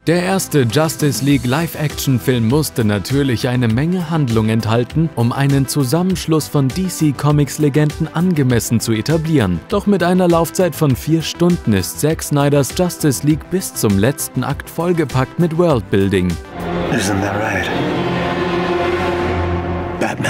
Der erste Justice League Live-Action-Film musste natürlich eine Menge Handlung enthalten, um einen Zusammenschluss von DC-Comics-Legenden angemessen zu etablieren. Doch mit einer Laufzeit von 4 Stunden ist Zack Snyders Justice League bis zum letzten Akt vollgepackt mit Worldbuilding. Isn't that right? Batman.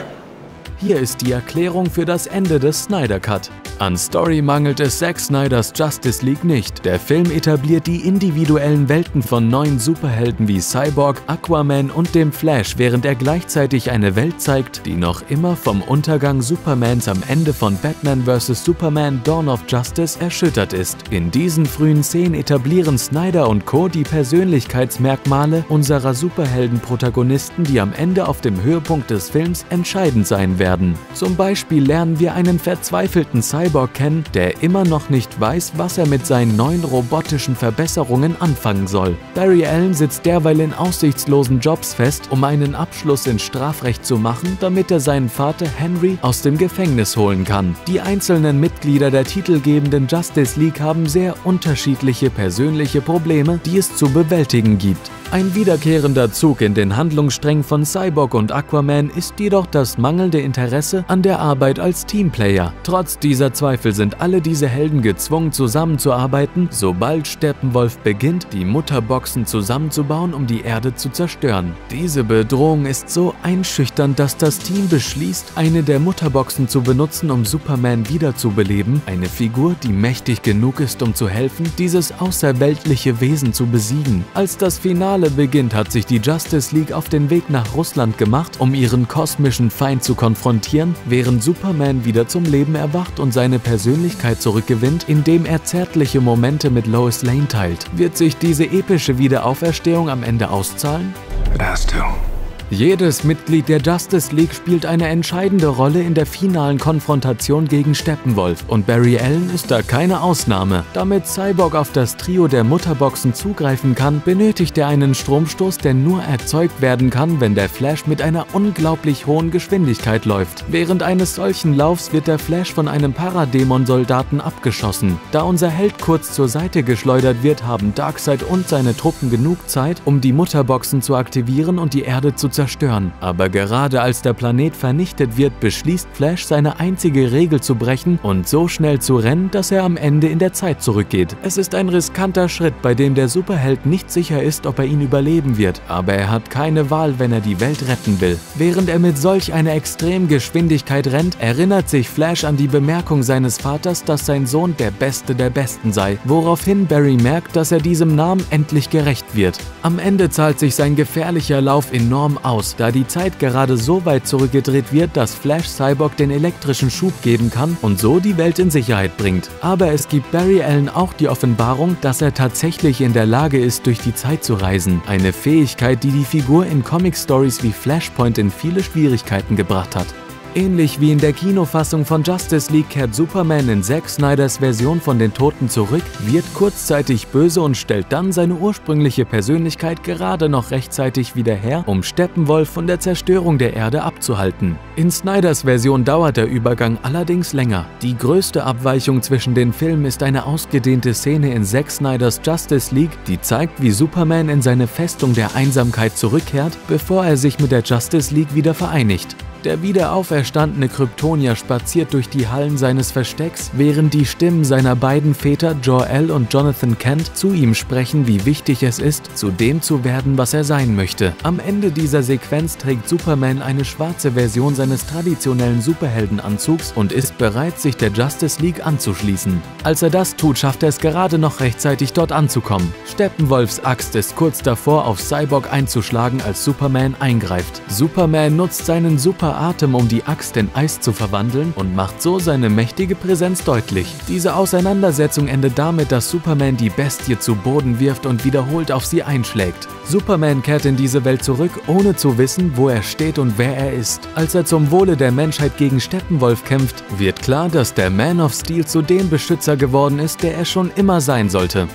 Hier ist die Erklärung für das Ende des Snyder Cut. An Story mangelt es Zack Snyders Justice League nicht. Der Film etabliert die individuellen Welten von 9 Superhelden wie Cyborg, Aquaman und dem Flash, während er gleichzeitig eine Welt zeigt, die noch immer vom Untergang Supermans am Ende von Batman vs. Superman Dawn of Justice erschüttert ist. In diesen frühen Szenen etablieren Snyder und Co. die Persönlichkeitsmerkmale unserer Superhelden-Protagonisten, die am Ende auf dem Höhepunkt des Films entscheidend sein werden. Zum Beispiel lernen wir einen verzweifelten Cyborg kennen, der immer noch nicht weiß, was er mit seinen neuen robotischen Verbesserungen anfangen soll. Barry Allen sitzt derweil in aussichtslosen Jobs fest, um einen Abschluss in Strafrecht zu machen, damit er seinen Vater Henry aus dem Gefängnis holen kann. Die einzelnen Mitglieder der titelgebenden Justice League haben sehr unterschiedliche persönliche Probleme, die es zu bewältigen gibt. Ein wiederkehrender Zug in den Handlungssträngen von Cyborg und Aquaman ist jedoch das mangelnde Interesse an der Arbeit als Teamplayer. Trotz dieser Zweifel sind alle diese Helden gezwungen zusammenzuarbeiten, sobald Steppenwolf beginnt, die Mutterboxen zusammenzubauen, um die Erde zu zerstören. Diese Bedrohung ist so einschüchternd, dass das Team beschließt, eine der Mutterboxen zu benutzen, um Superman wiederzubeleben, eine Figur, die mächtig genug ist, um zu helfen, dieses außerweltliche Wesen zu besiegen. Als das Finale beginnt, hat sich die Justice League auf den Weg nach Russland gemacht, um ihren kosmischen Feind zu konfrontieren, während Superman wieder zum Leben erwacht und seine Persönlichkeit zurückgewinnt, indem er zärtliche Momente mit Lois Lane teilt. Wird sich diese epische Wiederauferstehung am Ende auszahlen? It has to. Jedes Mitglied der Justice League spielt eine entscheidende Rolle in der finalen Konfrontation gegen Steppenwolf und Barry Allen ist da keine Ausnahme. Damit Cyborg auf das Trio der Mutterboxen zugreifen kann, benötigt er einen Stromstoß, der nur erzeugt werden kann, wenn der Flash mit einer unglaublich hohen Geschwindigkeit läuft. Während eines solchen Laufs wird der Flash von einem Parademon-Soldaten abgeschossen. Da unser Held kurz zur Seite geschleudert wird, haben Darkseid und seine Truppen genug Zeit, um die Mutterboxen zu aktivieren und die Erde zu zerstören. Aber gerade als der Planet vernichtet wird, beschließt Flash, seine einzige Regel zu brechen und so schnell zu rennen, dass er am Ende in der Zeit zurückgeht. Es ist ein riskanter Schritt, bei dem der Superheld nicht sicher ist, ob er ihn überleben wird, aber er hat keine Wahl, wenn er die Welt retten will. Während er mit solch einer extremen Geschwindigkeit rennt, erinnert sich Flash an die Bemerkung seines Vaters, dass sein Sohn der Beste der Besten sei, woraufhin Barry merkt, dass er diesem Namen endlich gerecht wird. Am Ende zahlt sich sein gefährlicher Lauf enorm aus, da die Zeit gerade so weit zurückgedreht wird, dass Flash Cyborg den elektrischen Schub geben kann und so die Welt in Sicherheit bringt. Aber es gibt Barry Allen auch die Offenbarung, dass er tatsächlich in der Lage ist, durch die Zeit zu reisen. Eine Fähigkeit, die die Figur in Comic-Stories wie Flashpoint in viele Schwierigkeiten gebracht hat. Ähnlich wie in der Kinofassung von Justice League kehrt Superman in Zack Snyders Version von den Toten zurück, wird kurzzeitig böse und stellt dann seine ursprüngliche Persönlichkeit gerade noch rechtzeitig wieder her, um Steppenwolf von der Zerstörung der Erde abzuhalten. In Snyders Version dauert der Übergang allerdings länger. Die größte Abweichung zwischen den Filmen ist eine ausgedehnte Szene in Zack Snyders Justice League, die zeigt, wie Superman in seine Festung der Einsamkeit zurückkehrt, bevor er sich mit der Justice League wieder vereinigt. Der wiederauferstandene Kryptonier spaziert durch die Hallen seines Verstecks, während die Stimmen seiner beiden Väter Jor-El und Jonathan Kent zu ihm sprechen, wie wichtig es ist, zu dem zu werden, was er sein möchte. Am Ende dieser Sequenz trägt Superman eine schwarze Version seines traditionellen Superheldenanzugs und ist bereit, sich der Justice League anzuschließen. Als er das tut, schafft er es gerade noch rechtzeitig, dort anzukommen. Steppenwolfs Axt ist kurz davor, auf Cyborg einzuschlagen, als Superman eingreift. Superman nutzt seinen Atem, um die Axt in Eis zu verwandeln und macht so seine mächtige Präsenz deutlich. Diese Auseinandersetzung endet damit, dass Superman die Bestie zu Boden wirft und wiederholt auf sie einschlägt. Superman kehrt in diese Welt zurück, ohne zu wissen, wo er steht und wer er ist. Als er zum Wohle der Menschheit gegen Steppenwolf kämpft, wird klar, dass der Man of Steel zu dem Beschützer geworden ist, der er schon immer sein sollte.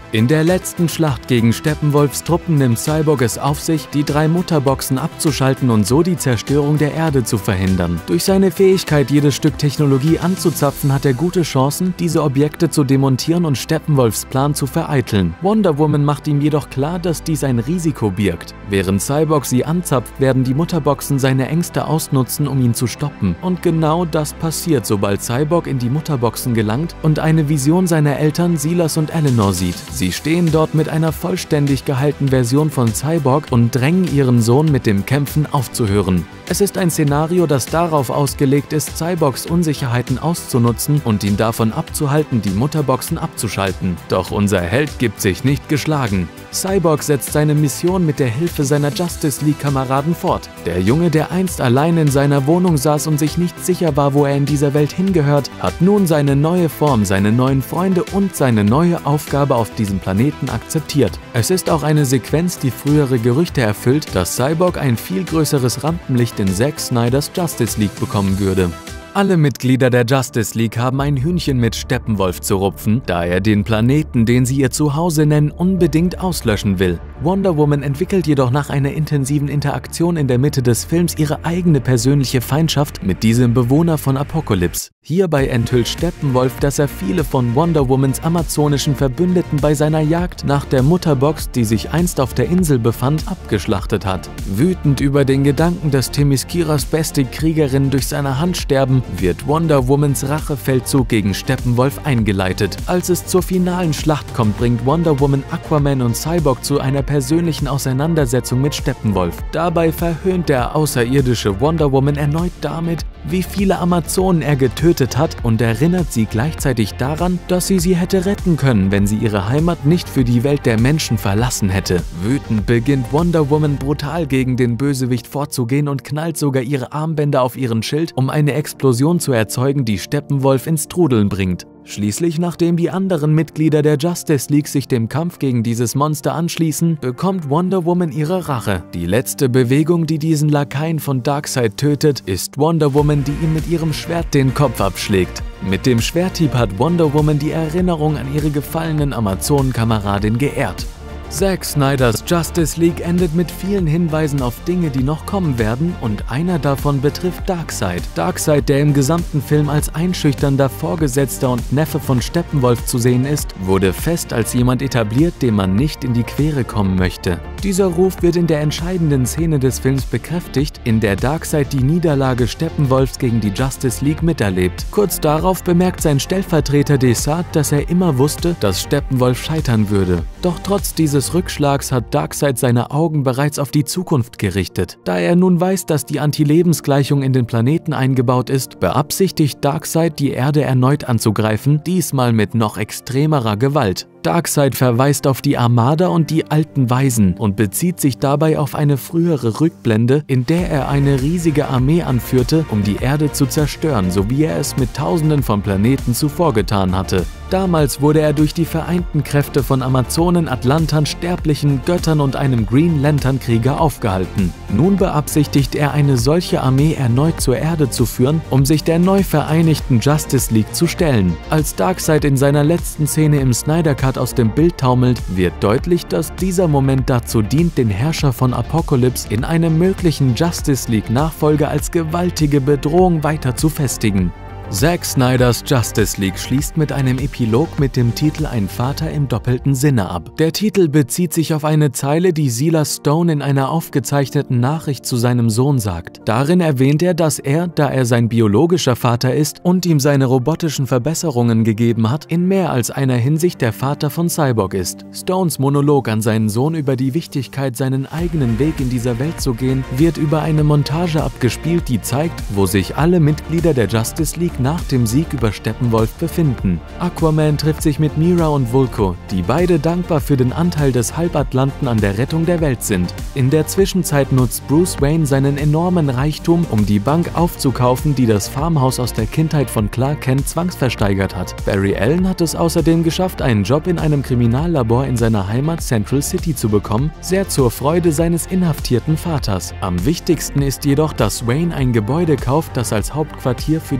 In der letzten Schlacht gegen Steppenwolfs Truppen nimmt Cyborg es auf sich, die 3 Mutterboxen abzuschalten und so die Zerstörung der Erde zu verhindern. Durch seine Fähigkeit, jedes Stück Technologie anzuzapfen, hat er gute Chancen, diese Objekte zu demontieren und Steppenwolfs Plan zu vereiteln. Wonder Woman macht ihm jedoch klar, dass dies ein Risiko birgt. Während Cyborg sie anzapft, werden die Mutterboxen seine Ängste ausnutzen, um ihn zu stoppen. Und genau das passiert, sobald Cyborg in die Mutterboxen gelangt und eine Vision seiner Eltern Silas und Eleanor sieht. Sie stehen dort mit einer vollständig gehaltenen Version von Cyborg und drängen ihren Sohn mit dem Kämpfen aufzuhören. Es ist ein Szenario, das darauf ausgelegt ist, Cyborgs Unsicherheiten auszunutzen und ihn davon abzuhalten, die Mutterboxen abzuschalten. Doch unser Held gibt sich nicht geschlagen. Cyborg setzt seine Mission mit der Hilfe seiner Justice League-Kameraden fort. Der Junge, der einst allein in seiner Wohnung saß und sich nicht sicher war, wo er in dieser Welt hingehört, hat nun seine neue Form, seine neuen Freunde und seine neue Aufgabe auf diesem Planeten akzeptiert. Es ist auch eine Sequenz, die frühere Gerüchte erfüllt, dass Cyborg ein viel größeres Rampenlicht in Zack Snyders Justice League bekommen würde. Alle Mitglieder der Justice League haben ein Hühnchen mit Steppenwolf zu rupfen, da er den Planeten, den sie ihr Zuhause nennen, unbedingt auslöschen will. Wonder Woman entwickelt jedoch nach einer intensiven Interaktion in der Mitte des Films ihre eigene persönliche Feindschaft mit diesem Bewohner von Apocalypse. Hierbei enthüllt Steppenwolf, dass er viele von Wonder Womans amazonischen Verbündeten bei seiner Jagd nach der Mutterbox, die sich einst auf der Insel befand, abgeschlachtet hat. Wütend über den Gedanken, dass Themysciras beste Kriegerin durch seine Hand sterben, wird Wonder Womans Rachefeldzug gegen Steppenwolf eingeleitet. Als es zur finalen Schlacht kommt, bringt Wonder Woman Aquaman und Cyborg zu einer persönlichen Auseinandersetzung mit Steppenwolf. Dabei verhöhnt der außerirdische Wonder Woman erneut damit, wie viele Amazonen er getötet hat und erinnert sie gleichzeitig daran, dass sie hätte retten können, wenn sie ihre Heimat nicht für die Welt der Menschen verlassen hätte. Wütend beginnt Wonder Woman brutal gegen den Bösewicht vorzugehen und knallt sogar ihre Armbänder auf ihren Schild, um eine Explosion zu erzeugen, die Steppenwolf ins Trudeln bringt. Schließlich, nachdem die anderen Mitglieder der Justice League sich dem Kampf gegen dieses Monster anschließen, bekommt Wonder Woman ihre Rache. Die letzte Bewegung, die diesen Lakaien von Darkseid tötet, ist Wonder Woman, die ihm mit ihrem Schwert den Kopf abschlägt. Mit dem Schwerthieb hat Wonder Woman die Erinnerung an ihre gefallenen Amazonenkameradin geehrt. Zack Snyders Justice League endet mit vielen Hinweisen auf Dinge, die noch kommen werden, und einer davon betrifft Darkseid. Darkseid, der im gesamten Film als einschüchternder Vorgesetzter und Neffe von Steppenwolf zu sehen ist, wurde fest als jemand etabliert, dem man nicht in die Quere kommen möchte. Dieser Ruf wird in der entscheidenden Szene des Films bekräftigt, in der Darkseid die Niederlage Steppenwolfs gegen die Justice League miterlebt. Kurz darauf bemerkt sein Stellvertreter Desart, dass er immer wusste, dass Steppenwolf scheitern würde. Doch trotz dieses Rückschlags hat Darkseid seine Augen bereits auf die Zukunft gerichtet. Da er nun weiß, dass die Anti-Lebensgleichung in den Planeten eingebaut ist, beabsichtigt Darkseid, die Erde erneut anzugreifen, diesmal mit noch extremerer Gewalt. Darkseid verweist auf die Armada und die alten Weisen und bezieht sich dabei auf eine frühere Rückblende, in der er eine riesige Armee anführte, um die Erde zu zerstören, so wie er es mit Tausenden von Planeten zuvor getan hatte. Damals wurde er durch die vereinten Kräfte von Amazonen, Atlantern, Sterblichen, Göttern und einem Green Lantern-Krieger aufgehalten. Nun beabsichtigt er, eine solche Armee erneut zur Erde zu führen, um sich der neu vereinigten Justice League zu stellen. Als Darkseid in seiner letzten Szene im Snyder Cut aus dem Bild taumelt, wird deutlich, dass dieser Moment dazu dient, den Herrscher von Apocalypse in einem möglichen Justice League-Nachfolger als gewaltige Bedrohung weiter zu festigen. Zack Snyders Justice League schließt mit einem Epilog mit dem Titel Ein Vater im doppelten Sinne ab. Der Titel bezieht sich auf eine Zeile, die Silas Stone in einer aufgezeichneten Nachricht zu seinem Sohn sagt. Darin erwähnt er, dass er, da er sein biologischer Vater ist und ihm seine robotischen Verbesserungen gegeben hat, in mehr als einer Hinsicht der Vater von Cyborg ist. Stones Monolog an seinen Sohn über die Wichtigkeit, seinen eigenen Weg in dieser Welt zu gehen, wird über eine Montage abgespielt, die zeigt, wo sich alle Mitglieder der Justice League nach dem Sieg über Steppenwolf befinden. Aquaman trifft sich mit Mera und Vulko, die beide dankbar für den Anteil des Halbatlanten an der Rettung der Welt sind. In der Zwischenzeit nutzt Bruce Wayne seinen enormen Reichtum, um die Bank aufzukaufen, die das Farmhaus aus der Kindheit von Clark Kent zwangsversteigert hat. Barry Allen hat es außerdem geschafft, einen Job in einem Kriminallabor in seiner Heimat Central City zu bekommen, sehr zur Freude seines inhaftierten Vaters. Am wichtigsten ist jedoch, dass Wayne ein Gebäude kauft, das als Hauptquartier für die Justice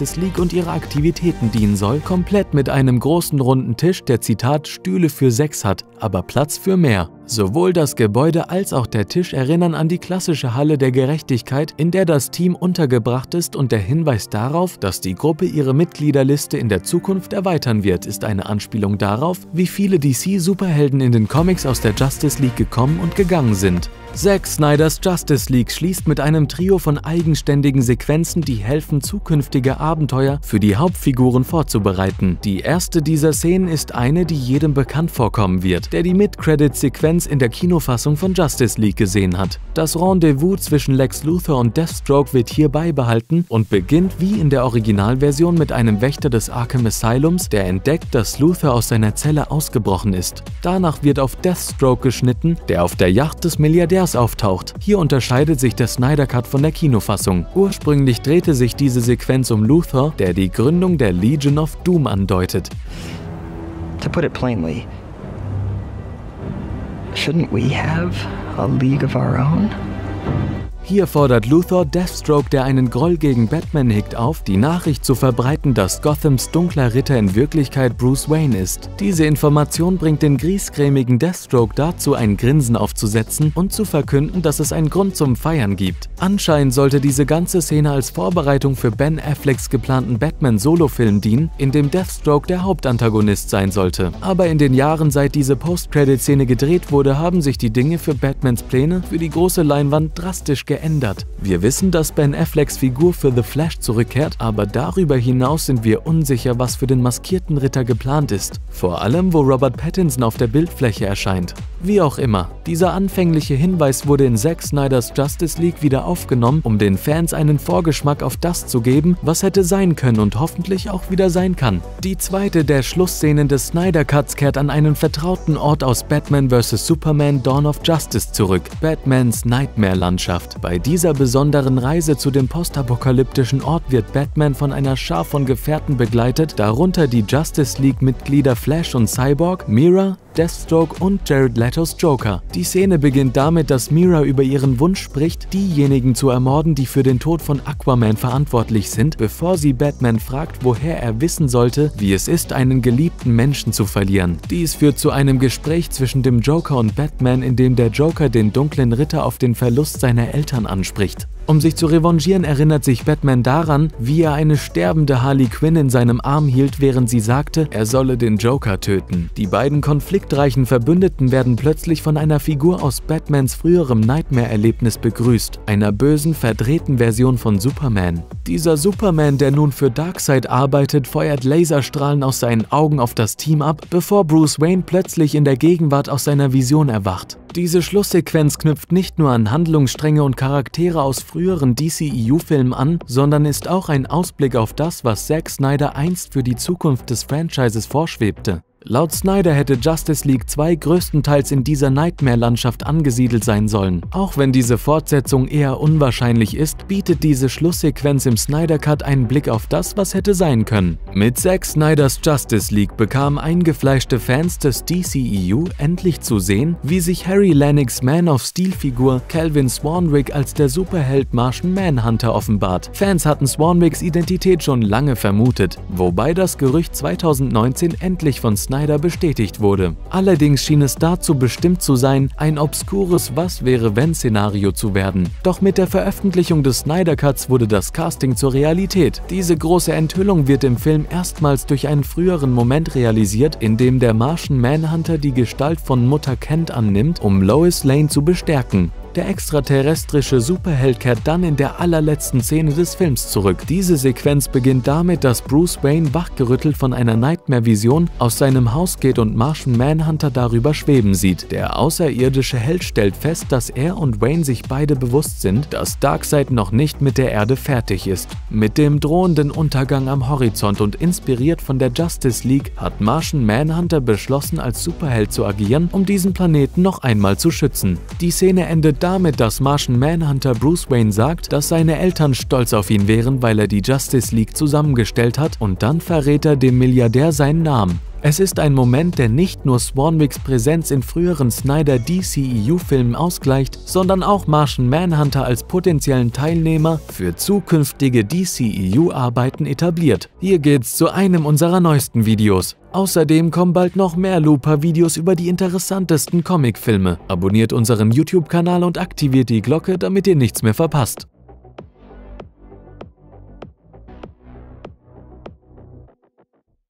Justice League und ihre Aktivitäten dienen soll, komplett mit einem großen runden Tisch, der Zitat Stühle für 6 hat, aber Platz für mehr. Sowohl das Gebäude als auch der Tisch erinnern an die klassische Halle der Gerechtigkeit, in der das Team untergebracht ist, und der Hinweis darauf, dass die Gruppe ihre Mitgliederliste in der Zukunft erweitern wird, ist eine Anspielung darauf, wie viele DC-Superhelden in den Comics aus der Justice League gekommen und gegangen sind. Zack Snyders Justice League schließt mit einem Trio von eigenständigen Sequenzen, die helfen, zukünftige Abenteuer für die Hauptfiguren vorzubereiten. Die erste dieser Szenen ist eine, die jedem bekannt vorkommen wird, der die Mid-Credit-Sequenz in der Kinofassung von Justice League gesehen hat. Das Rendezvous zwischen Lex Luthor und Deathstroke wird hier beibehalten und beginnt wie in der Originalversion mit einem Wächter des Arkham Asylums, der entdeckt, dass Luthor aus seiner Zelle ausgebrochen ist. Danach wird auf Deathstroke geschnitten, der auf der Yacht des Milliardärs auftaucht. Hier unterscheidet sich der Snyder Cut von der Kinofassung. Ursprünglich drehte sich diese Sequenz um Luthor, der die Gründung der Legion of Doom andeutet. To put it plainly, shouldn't we have a league of our own? Hier fordert Luthor Deathstroke, der einen Groll gegen Batman hegt, auf, die Nachricht zu verbreiten, dass Gothams dunkler Ritter in Wirklichkeit Bruce Wayne ist. Diese Information bringt den griesgrämigen Deathstroke dazu, ein Grinsen aufzusetzen und zu verkünden, dass es einen Grund zum Feiern gibt. Anscheinend sollte diese ganze Szene als Vorbereitung für Ben Afflecks geplanten Batman-Solo-Film dienen, in dem Deathstroke der Hauptantagonist sein sollte. Aber in den Jahren, seit diese Post-Credit-Szene gedreht wurde, haben sich die Dinge für Batmans Pläne für die große Leinwand drastisch geändert. Wir wissen, dass Ben Afflecks Figur für The Flash zurückkehrt, aber darüber hinaus sind wir unsicher, was für den maskierten Ritter geplant ist. Vor allem, wo Robert Pattinson auf der Bildfläche erscheint. Wie auch immer, dieser anfängliche Hinweis wurde in Zack Snyders Justice League wieder aufgenommen, um den Fans einen Vorgeschmack auf das zu geben, was hätte sein können und hoffentlich auch wieder sein kann. Die zweite der Schlussszenen des Snyder Cuts kehrt an einen vertrauten Ort aus Batman vs. Superman Dawn of Justice zurück, Batmans Nightmare-Landschaft. Bei dieser besonderen Reise zu dem postapokalyptischen Ort wird Batman von einer Schar von Gefährten begleitet, darunter die Justice League-Mitglieder Flash und Cyborg, Mera, Deathstroke und Jared Letos Joker. Die Szene beginnt damit, dass Mera über ihren Wunsch spricht, diejenigen zu ermorden, die für den Tod von Aquaman verantwortlich sind, bevor sie Batman fragt, woher er wissen sollte, wie es ist, einen geliebten Menschen zu verlieren. Dies führt zu einem Gespräch zwischen dem Joker und Batman, in dem der Joker den dunklen Ritter auf den Verlust seiner Eltern anspricht. Um sich zu revanchieren, erinnert sich Batman daran, wie er eine sterbende Harley Quinn in seinem Arm hielt, während sie sagte, er solle den Joker töten. Die beiden konfliktreichen Verbündeten werden plötzlich von einer Figur aus Batmans früherem Nightmare-Erlebnis begrüßt, einer bösen, verdrehten Version von Superman. Dieser Superman, der nun für Darkseid arbeitet, feuert Laserstrahlen aus seinen Augen auf das Team ab, bevor Bruce Wayne plötzlich in der Gegenwart aus seiner Vision erwacht. Diese Schlusssequenz knüpft nicht nur an Handlungsstränge und Charaktere aus früheren DCEU-Filmen an, sondern ist auch ein Ausblick auf das, was Zack Snyder einst für die Zukunft des Franchises vorschwebte. Laut Snyder hätte Justice League 2 größtenteils in dieser Nightmare-Landschaft angesiedelt sein sollen. Auch wenn diese Fortsetzung eher unwahrscheinlich ist, bietet diese Schlusssequenz im Snyder Cut einen Blick auf das, was hätte sein können. Mit Zack Snyders Justice League bekamen eingefleischte Fans des DCEU endlich zu sehen, wie sich Harry Lennix Man of Steel-Figur Calvin Swanwick als der Superheld Martian Manhunter offenbart. Fans hatten Swanwicks Identität schon lange vermutet, wobei das Gerücht 2019 endlich von Snyder bestätigt wurde. Allerdings schien es dazu bestimmt zu sein, ein obskures Was-wäre-wenn-Szenario zu werden. Doch mit der Veröffentlichung des Snyder Cuts wurde das Casting zur Realität. Diese große Enthüllung wird im Film erstmals durch einen früheren Moment realisiert, in dem der Martian Manhunter die Gestalt von Mutter Kent annimmt, um Lois Lane zu bestärken. Der extraterrestrische Superheld kehrt dann in der allerletzten Szene des Films zurück. Diese Sequenz beginnt damit, dass Bruce Wayne wachgerüttelt von einer Nightmare-Vision aus seinem Haus geht und Martian Manhunter darüber schweben sieht. Der außerirdische Held stellt fest, dass er und Wayne sich beide bewusst sind, dass Darkseid noch nicht mit der Erde fertig ist. Mit dem drohenden Untergang am Horizont und inspiriert von der Justice League hat Martian Manhunter beschlossen, als Superheld zu agieren, um diesen Planeten noch einmal zu schützen. Die Szene endet damit, dass Martian Manhunter Bruce Wayne sagt, dass seine Eltern stolz auf ihn wären, weil er die Justice League zusammengestellt hat, und dann verrät er dem Milliardär seinen Namen. Es ist ein Moment, der nicht nur Swanwicks Präsenz in früheren Snyder DCEU-Filmen ausgleicht, sondern auch Martian Manhunter als potenziellen Teilnehmer für zukünftige DCEU-Arbeiten etabliert. Hier geht's zu einem unserer neuesten Videos. Außerdem kommen bald noch mehr Looper-Videos über die interessantesten Comicfilme. Abonniert unseren YouTube-Kanal und aktiviert die Glocke, damit ihr nichts mehr verpasst.